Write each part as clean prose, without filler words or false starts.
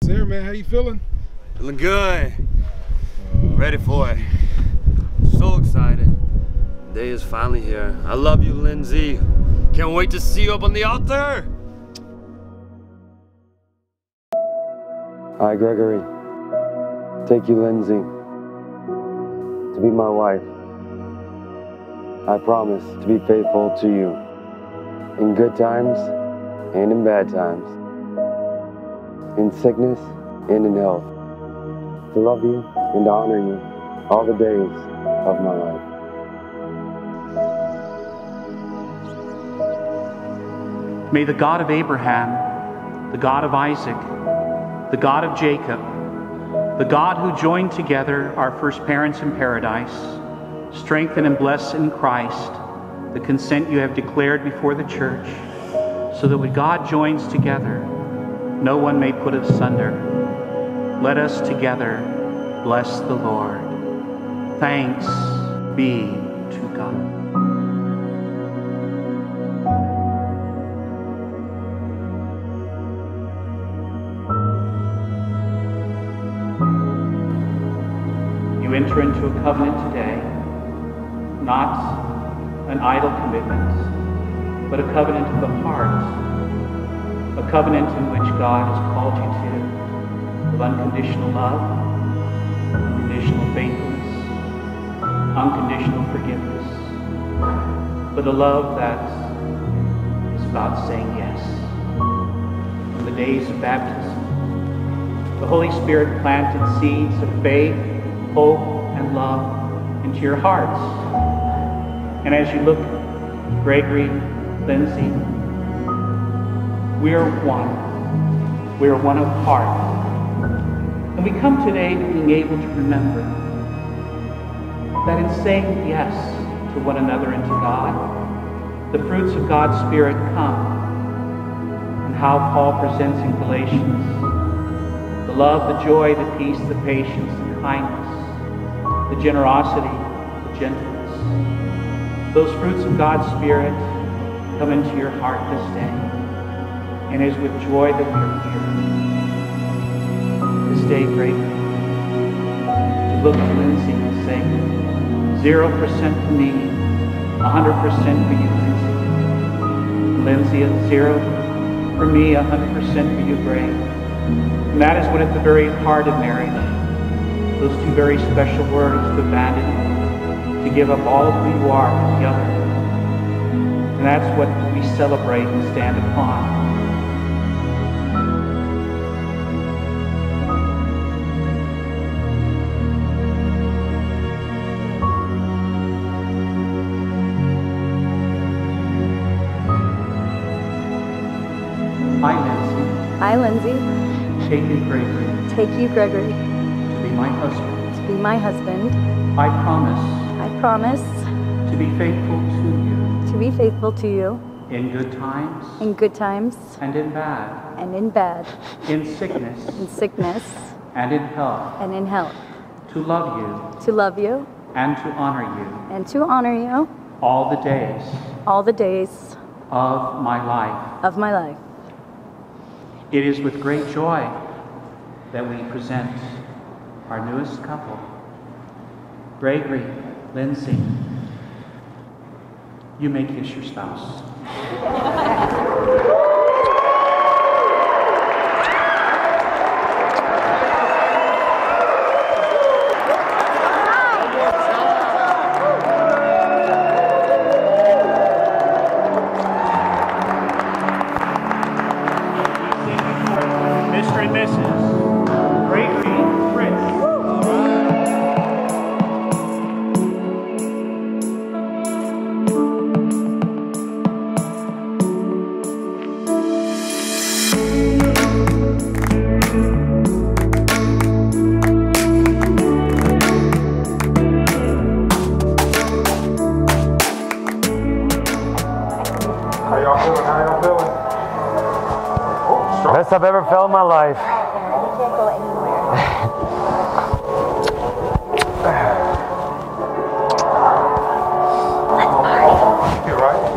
Sarah, man, how you feeling? Feeling good. Ready for it. So excited. The day is finally here. I love you, Lindsay. Can't wait to see you up on the altar. I, Gregory, take you, Lindsay, to be my wife. I promise to be faithful to you in good times and in bad times, in sickness and in health, to love you and to honor you all the days of my life. May the God of Abraham, the God of Isaac, the God of Jacob, the God who joined together our first parents in paradise, strengthen and bless in Christ the consent you have declared before the church, so that what God joins together, no one may put asunder. Let us together bless the Lord. Thanks be to God. You enter into a covenant today, not an idle commitment, but a covenant of the heart, a covenant in which God has called you to, of unconditional love, unconditional faithfulness, unconditional forgiveness, but a love that is about saying yes. In the days of baptism, the Holy Spirit planted seeds of faith, hope, and love into your hearts. And as you look, Gregory, Lindsay, we are one. We are one of heart. And we come today being able to remember that in saying yes to one another and to God, the fruits of God's Spirit come. And how Paul presents in Galatians, the love, the joy, the peace, the patience, the kindness, the generosity, the gentleness. Those fruits of God's Spirit come into your heart this day. And it is with joy that we are here. This day, greatly, to look at Lindsay and say, 0% for me, 100% for you, Lindsay. Lindsay at 0 for me, 100% for you, Greg. And that is what at the very heart of marriage, those two very special words, to abandon, to give up all of who you are for the other. And that's what we celebrate and stand upon. I, Lindsay. I, Lindsay. Take you, Gregory. Take you, Gregory. To be my husband. To be my husband. I promise. I promise. To be faithful to you. To be faithful to you. In good times. In good times. And in bad. And in bad. In sickness. In sickness. And in health. And in health. To love you. To love you. And to honor you. And to honor you. All the days. All the days. Of my life. Of my life. It is with great joy that we present our newest couple, Gregory, Lindsay. You may kiss your spouse. Mr. and Mrs. Gregory Fritz. How y'all feeling? How y'all feeling? Oh, strong. Best I've ever felt in my life. And we can't go anywhere. You're right.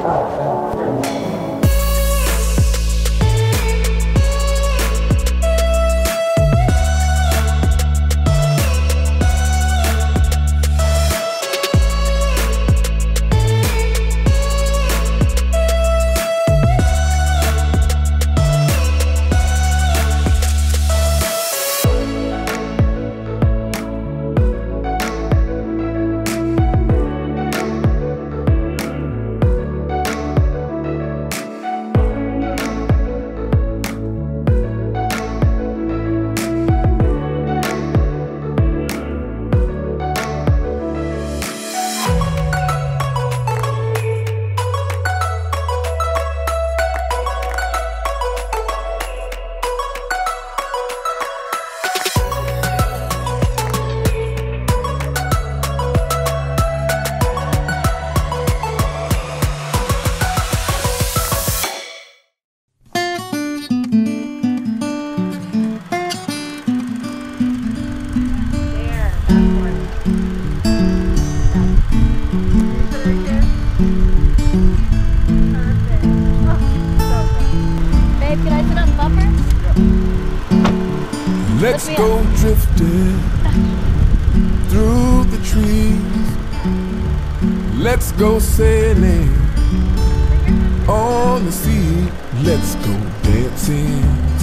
Let's go drifting through the trees. Let's go sailing on the sea. Let's go dancing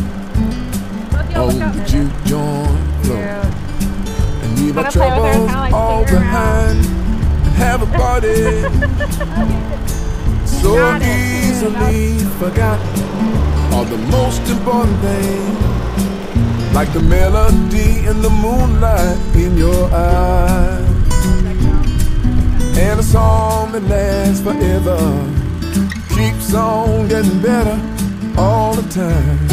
on the juke joint floor. And leave our troubles all behind and have a party so easily forgotten. All the most important things, like the melody and the moonlight in your eyes, and a song that lasts forever, keeps on getting better all the time.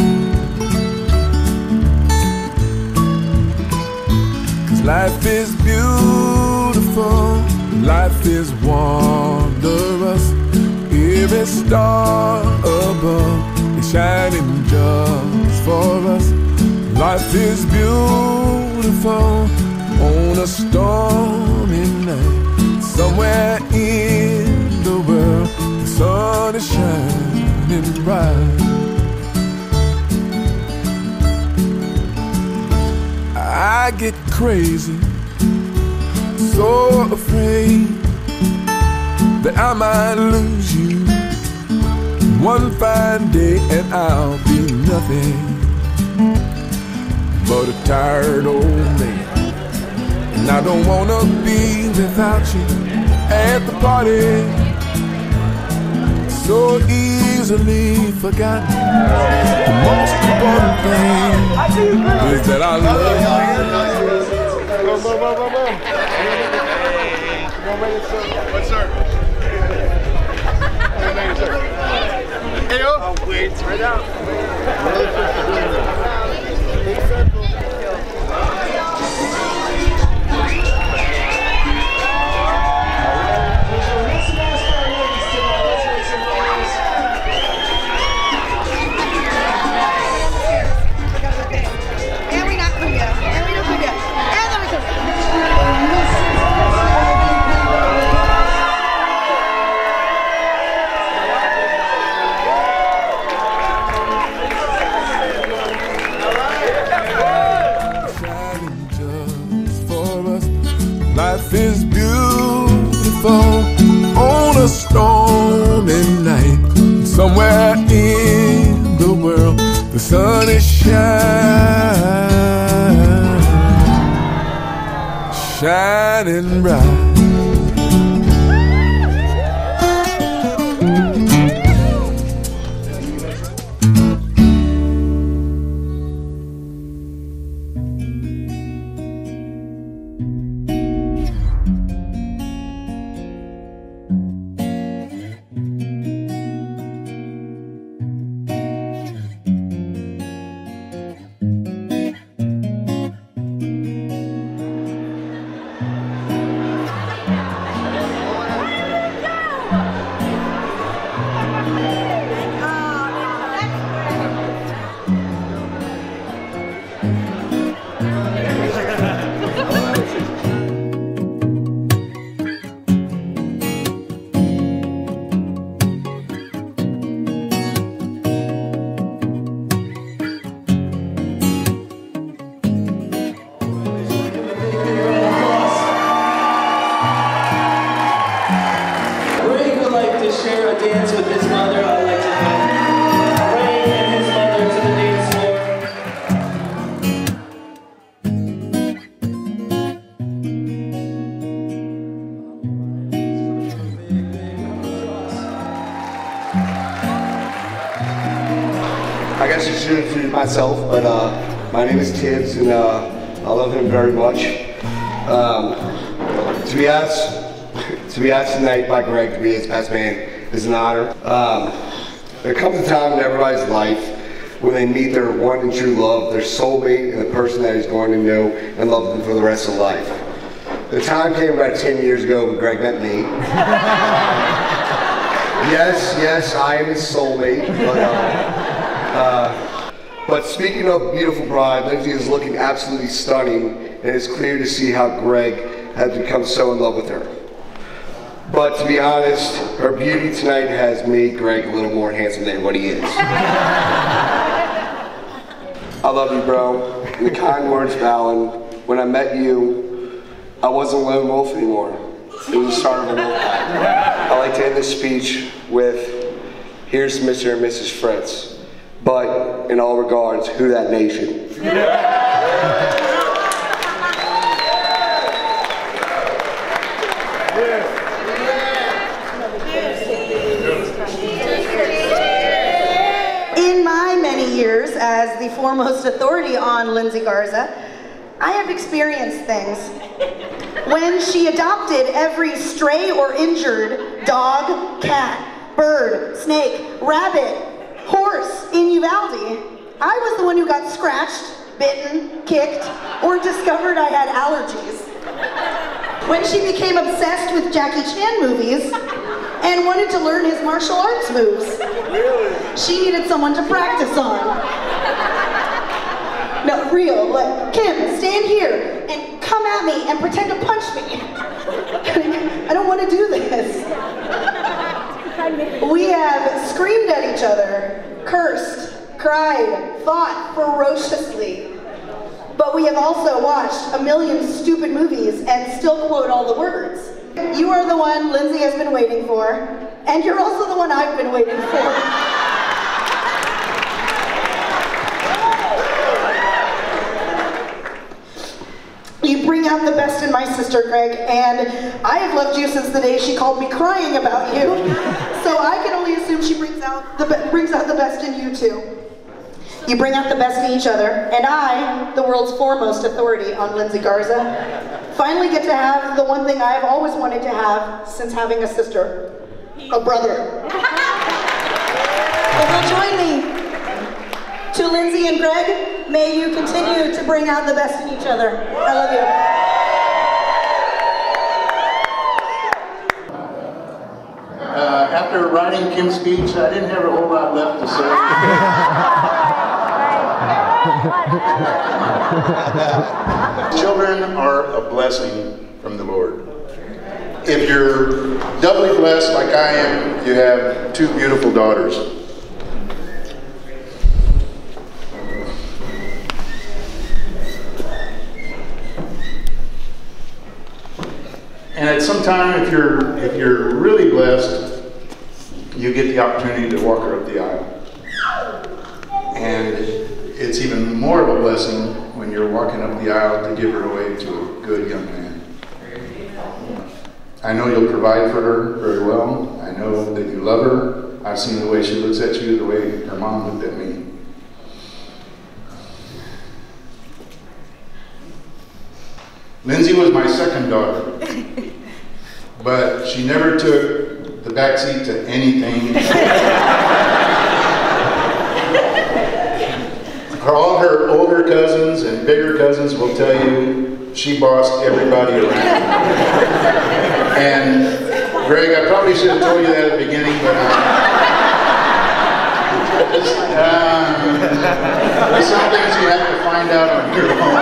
'Cause life is beautiful, life is wondrous. Every star above is shining just for us. Life is beautiful on a stormy night. Somewhere in the world, the sun is shining bright. I get crazy, so afraid that I might lose you one fine day, and I'll be nothing but a tired old man. And I don't wanna be without you at the party, so easily forgotten. The most important thing is that I love you. What's sir? Hey, yo. Oh, wait, right out. Big circle. Life is beautiful on a stormy night. Somewhere in the world, the sun is shining bright. I guess I should introduce myself, but my name is Tibbs, and I love him very much. To be asked tonight by Greg to be his best man is an honor. There comes a time in everybody's life when they meet their one and true love, their soulmate, and the person that is going to know and love them for the rest of life. The time came about 10 years ago when Greg met me. Yes, I am his soulmate, but speaking of beautiful bride, Lindsay is looking absolutely stunning, and it's clear to see how Greg has become so in love with her. But to be honest, her beauty tonight has made Greg a little more handsome than what he is. I love you, bro. And the kind words of Alan. When I met you, I wasn't a lone wolf anymore. It was the start of a wolf pack. I like to end this speech with, here's Mr. and Mrs. Fritz. But, in all regards, who that nation? In my many years as the foremost authority on Lindsay Garza, I have experienced things. When she adopted every stray or injured dog, cat, bird, snake, rabbit, horse in Uvalde, I was the one who got scratched, bitten, kicked, or discovered I had allergies. When she became obsessed with Jackie Chan movies and wanted to learn his martial arts moves, she needed someone to practice on. No, real, like, Kim, stand here and come at me and pretend to punch me. I don't want to do this. We have screamed at each other, cursed, cried, fought ferociously. But we have also watched a million stupid movies and still quote all the words. You are the one Lindsay has been waiting for, and you're also the one I've been waiting for. You bring out the best in my sister, Greg, and I have loved you since the day she called me crying about you. So I can only assume she brings out the best in you too. You bring out the best in each other, and I, the world's foremost authority on Lindsay Garza, finally get to have the one thing I have always wanted to have since having a sister, a brother. If you'll join me, to Lindsay and Greg, may you continue to bring out the best in each other. I love you. After writing Kim's speech, I didn't have a whole lot left to say. Children are a blessing from the Lord. If you're doubly blessed like I am, you have two beautiful daughters. And at some time, if you're really blessed, you get the opportunity to walk her up the aisle. And it's even more of a blessing when you're walking up the aisle to give her away to a good young man. I know you'll provide for her very well. I know that you love her. I've seen the way she looks at you, the way her mom looked at me. Lindsay was my second daughter, but she never took the backseat to anything. All her older cousins and bigger cousins will tell you she bossed everybody around. And Greg, I probably should have told you that at the beginning, but there's some things you have to find out on your own.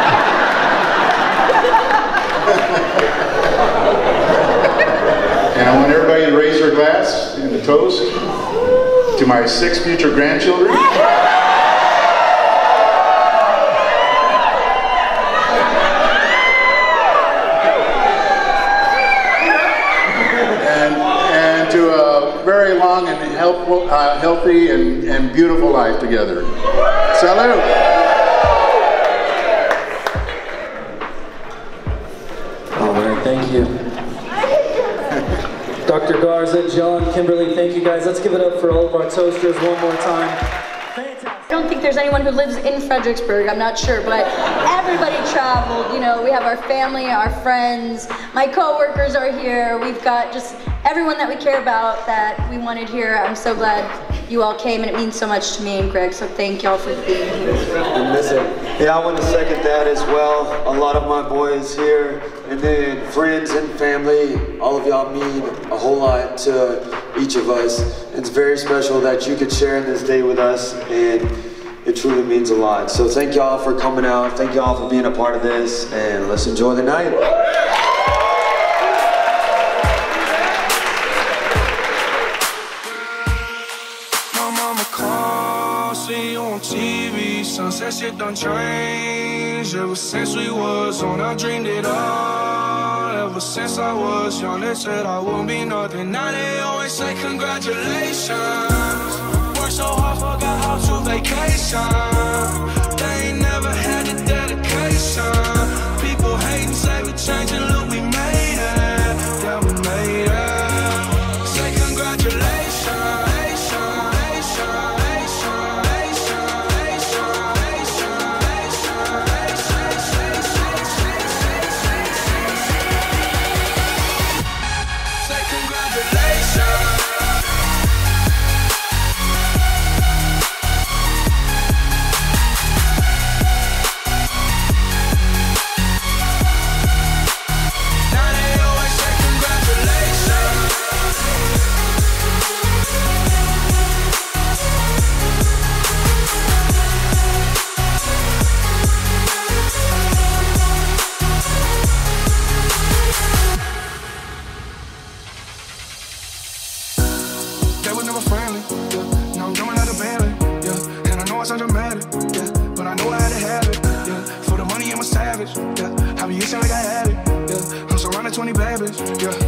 And I want everybody to raise their glass and a toast to my 6 future grandchildren. And to a very long and healthy and beautiful life together. Salute. Thank you. Dr. Garza, John, Kimberly, thank you guys. Let's give it up for all of our toasters one more time. Fantastic. I don't think there's anyone who lives in Fredricksburg, I'm not sure, but everybody traveled. You know, we have our family, our friends, my coworkers are here. We've got just everyone that we care about that we wanted here. I'm so glad you all came, and it means so much to me and Greg, so thank y'all for being here. And listen, yeah, I want to second that as well. A lot of my boys here, and then friends and family, all of y'all mean a whole lot to each of us. It's very special that you could share in this day with us, and it truly means a lot. So thank y'all for coming out. Thank y'all for being a part of this, and let's enjoy the night. My mama calls, see you on TV, Sunset shit done changed. Ever since we was on, I dreamed it all. Ever since I was young, they said I wouldn't be nothing. Now they always say congratulations. Worked so hard, forgot how to vacation. They ain't never had the dedication. People hate and say we changing, look, we made it. Yeah, we made it. Say congratulations. Yeah,